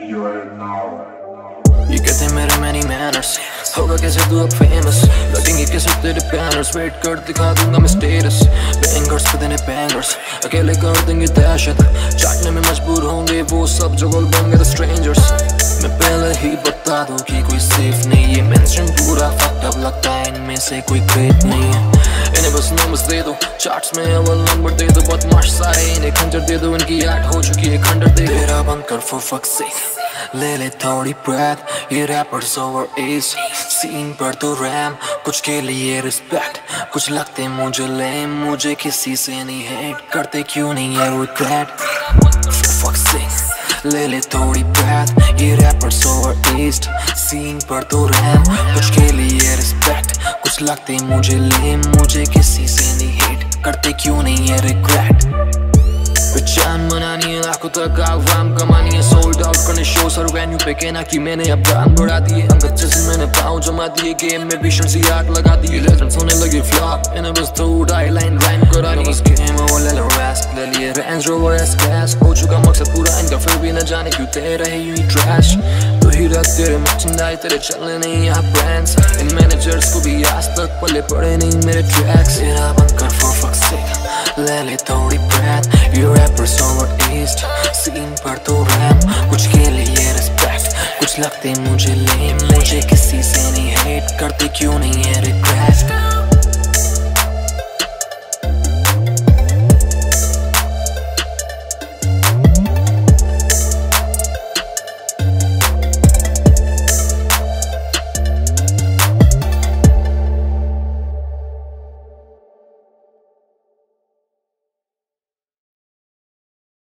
ये कहते मेरे मैनी मैनर्स, होगा कैसे तू अब फेमस, लगेंगे कैसे तेरे बैनर्स, वेट कर दिखा दूंगा मैं स्टेटस, बैंगर्स पे देने बैंगर्स, अकेले कर देंगे दहशत, चाटने में मजबूर होंगे वो सब जो गोल बन गए स्ट्रेंजर्स। मैं पहले ही बता दूं कि कोई सेफ नहीं है, मेनस्ट्रीम पूरा फक्ड अप लगता है, इनमें से कोई ग्रेट नहीं है। इन्हें बस नंबर्स दे दो, चार्ट्स में अव्वल नंबर दे दो, बदमाश सारे इन्हें खंजर दे दो, इनकी ऐड हो चुकी है खंडर दे दो। तेरा बंद कर for fuck's sake, ले ले थोड़ी breath, ये rappers over age, सीन पर तो रैम, कुछ के लिए रिस्पेक्ट, कुछ लगते मुझे लेम, मुझे किसी से नहीं हेट करते, क्यों नहीं है regret for fuck's sake, ले ले थोड़ी breath, ये rappers over aged, सीन पर तो रैम, कुछ के लिए रिस्पेक्ट, कुछ लगते मुझे लेम, मुझे किसी से नहीं हेट करते, क्यों नहीं है regret। पहचान बनानी है, लाखों तक आवाम कमानी है, सोल्ड आउट करने शो सर वेन्यू पे, कहना कि मैंने अब दाम बढ़ा दिए, अंगत जैसे मैंने पाँव जमा दिए, गेम में भीषण सी आग लगा दी, लेजेंड्स होने लगे फ्लॉप, इन्हें बस तो उड़ाई लाइन राइम करानी, बस गेम ओवर ले लो रेस्ट, ले लिए रेंज रोवर एस गैस, हो चुका मकसद पूरा इनका, फिर भी न जाने क्यों तेरे ही यूं ही ट्रैश, तो ही रख तेरे मर्चेंडाइज, तेरे चलने नहीं यहाँ ब्रांड्स, इन मैनेजर्स को भी आज तक पले पड़े नहीं मेरे ट्रैक्स। तेरा बंद कर for fuck's sake, ले ले थोड़ी breath, you rappers over aged, scene पर तो रैम, कुछ के लिए रिस्पेक्ट, कुछ लगते मुझे लेम, मुझे किसी से नहीं हेट करते, क्यों नहीं